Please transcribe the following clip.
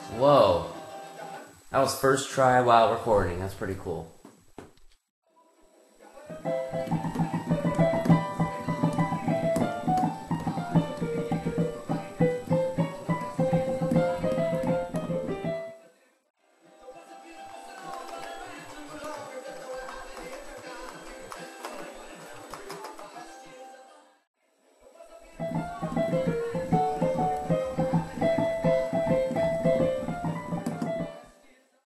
Whoa. That was first try while recording. That's pretty cool.